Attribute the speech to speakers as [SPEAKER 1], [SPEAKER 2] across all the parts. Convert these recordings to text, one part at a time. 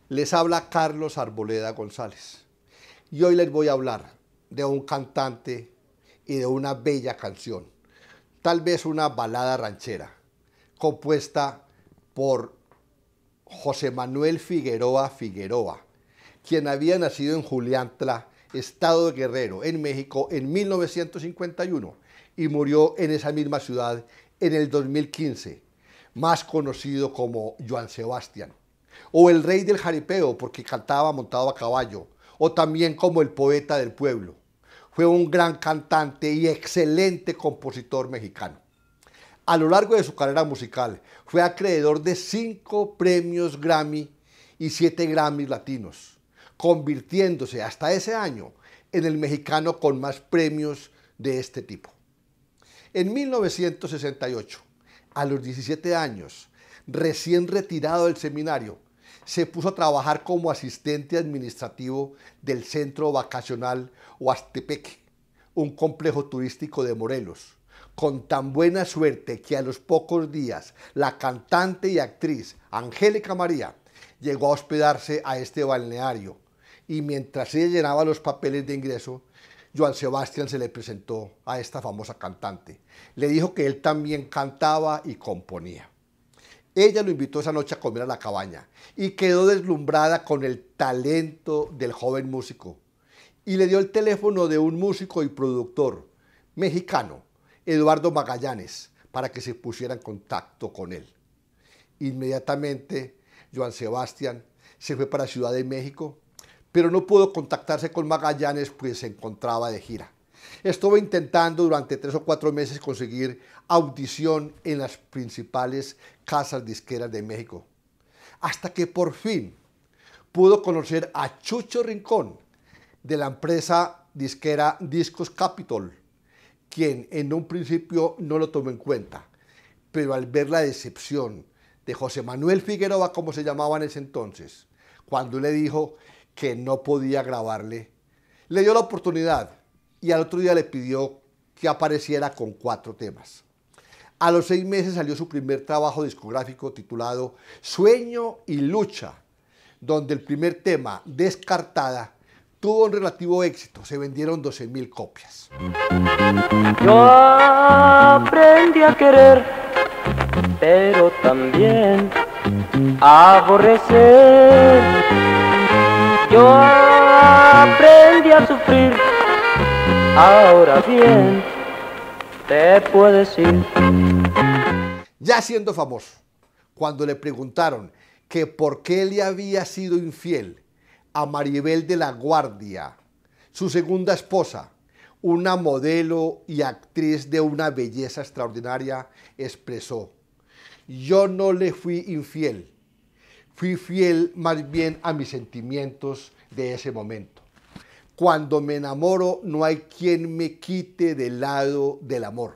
[SPEAKER 1] Les habla Carlos Arboleda González y hoy les voy a hablar de un cantante y de una bella canción, tal vez una balada ranchera, compuesta por José Manuel Figueroa Figueroa, quien había nacido en Juliantla, estado de Guerrero, en México, en 1951 y murió en esa misma ciudad en el 2015, más conocido como Joan Sebastián, o el rey del jaripeo porque cantaba montado a caballo, o también como el poeta del pueblo. Fue un gran cantante y excelente compositor mexicano. A lo largo de su carrera musical fue acreedor de 5 premios Grammy y 7 Grammys latinos, convirtiéndose hasta ese año en el mexicano con más premios de este tipo. En 1968, a los 17 años, recién retirado del seminario, se puso a trabajar como asistente administrativo del Centro Vacacional Huastepeque, un complejo turístico de Morelos, con tan buena suerte que a los pocos días la cantante y actriz Angélica María llegó a hospedarse a este balneario y mientras ella llenaba los papeles de ingreso, Joan Sebastián se le presentó a esta famosa cantante. Le dijo que él también cantaba y componía. Ella lo invitó esa noche a comer a la cabaña y quedó deslumbrada con el talento del joven músico y le dio el teléfono de un músico y productor mexicano, Eduardo Magallanes, para que se pusiera en contacto con él. Inmediatamente, Joan Sebastián se fue para Ciudad de México, pero no pudo contactarse con Magallanes pues se encontraba de gira. Estuvo intentando durante 3 o 4 meses conseguir audición en las principales casas disqueras de México, hasta que por fin pudo conocer a Chucho Rincón de la empresa disquera Discos Capitol, quien en un principio no lo tomó en cuenta, pero al ver la decepción de José Manuel Figueroa, como se llamaba en ese entonces, cuando le dijo que no podía grabarle, le dio la oportunidad y al otro día le pidió que apareciera con 4 temas. A los 6 meses salió su primer trabajo discográfico titulado Sueño y Lucha, donde el primer tema, Descartada, tuvo un relativo éxito, se vendieron 12,000 copias.
[SPEAKER 2] Yo aprendí a querer, pero también a aborrecer. Yo aprendí a sufrir, ahora bien te puedo decir.
[SPEAKER 1] Ya siendo famoso, cuando le preguntaron que por qué le había sido infiel a Maribel de la Guardia, su segunda esposa, una modelo y actriz de una belleza extraordinaria, expresó: yo no le fui infiel, fui fiel más bien a mis sentimientos de ese momento. Cuando me enamoro no hay quien me quite del lado del amor.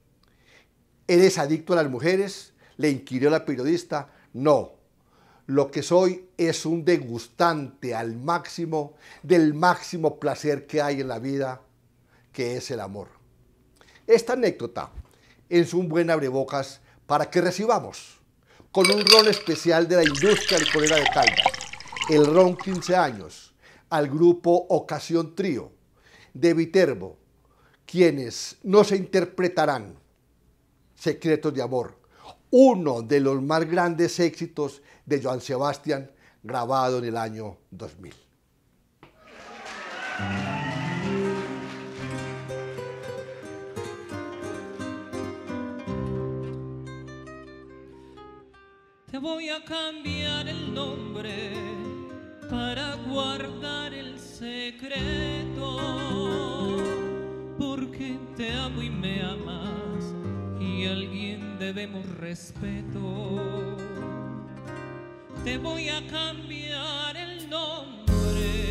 [SPEAKER 1] ¿Eres adicto a las mujeres?, le inquirió la periodista. No, lo que soy es un degustante al máximo del máximo placer que hay en la vida, que es el amor. Esta anécdota es un buen abrebocas para que recibamos con un ron especial de la industria licorera de Caldas, el ron 15 años, al grupo Ocasión Trío de Viterbo, quienes nos interpretarán Secretos de Amor, uno de los más grandes éxitos de Joan Sebastián, grabado en el año 2000.
[SPEAKER 3] Te voy a cambiar el nombre para guardar el secreto, porque te amo y me amas y a alguien debemos respeto. Te voy a cambiar el nombre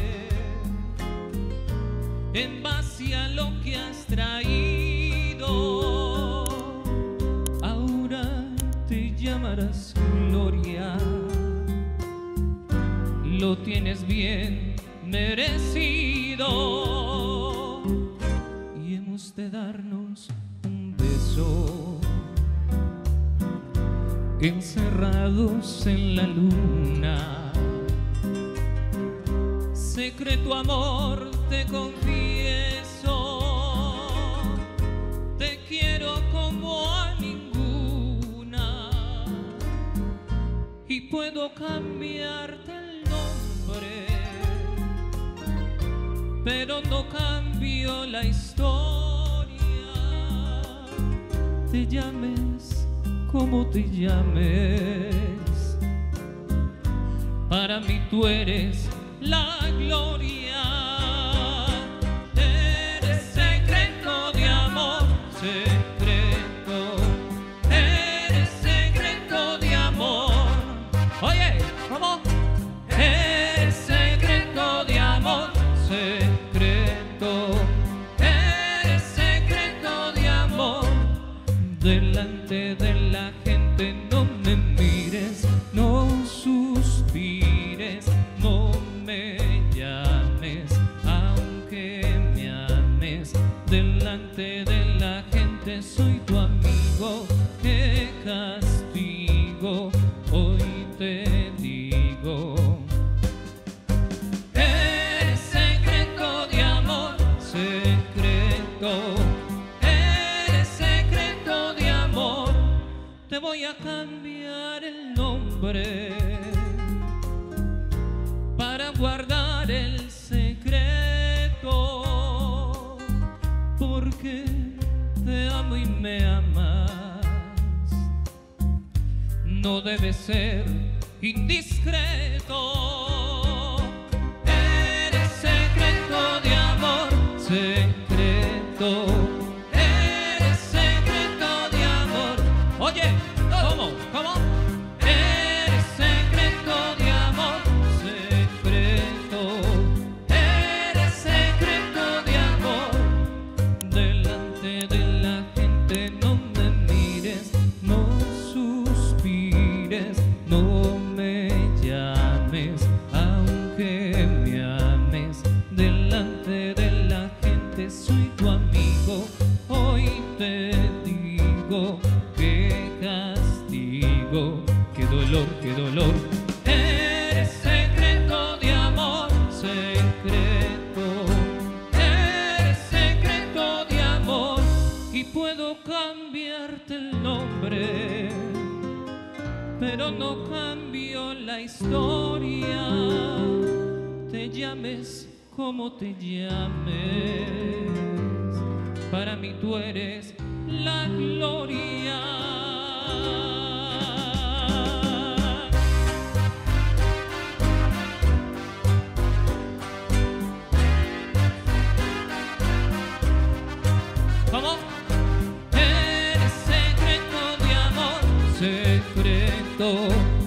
[SPEAKER 3] en base a lo que has traído. Ahora te llamarás Gloria, lo tienes bien merecido y hemos de darnos un beso encerrados en la luna secreto amor te confieso, te quiero como a ninguna y puedo cambiarte el nombre, pero no cambio la historia. Te llames como te llames, para mí tú eres la gloria. Eres secreto de amor, secreto. Eres secreto de amor. Oye, ¿cómo? Eres secreto de amor, secreto. Eres secreto de amor. Delante de la gente no me mires, no suspires, no me llames, aunque me ames. Delante de la gente soy tu amigo, qué castigo, hoy te digo. Eres secreto de amor, secreto. Eres secreto de amor. Te voy a cambiar el nombre para guardar el secreto, porque te amo y me amas. No debe ser indiscreto. Eres secreto de amor, secreto. Eres secreto de amor. Oye, ¿cómo? ¿Cómo? Eres secreto de amor, secreto. Eres secreto de amor. Delante de la gente no me mires, no suspires, no me llames, aunque me ames. Delante de la gente soy tu amigo, hoy te digo. Qué castigo, qué dolor, qué dolor. Eres secreto de amor, secreto. Eres secreto de amor y puedo cambiarte el nombre, pero no cambio la historia. Te llames como te llames, para mí tú eres la gloria. ¿Cómo? Eres secreto de amor, secreto.